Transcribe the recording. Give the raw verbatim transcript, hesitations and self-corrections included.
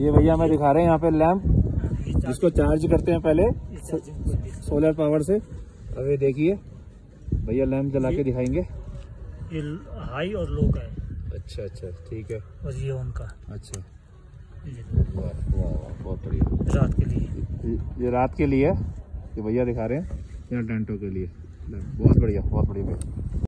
ये भैया हमें दिखा रहे हैं यहाँ पे लैंप, जिसको चार्ज करते हैं पहले सोलर पावर से। अब ये देखिए भैया लैंप जला के दिखाएंगे। ये हाई और लो का है। अच्छा अच्छा ठीक है। और ये उनका अच्छा ये वाह वाह बहुत बढ़िया। रात के लिए, ये रात के लिए ये भैया दिखा रहे हैं, यहाँ टेंटों के लिए। बहुत बढ़िया बहुत बढ़िया।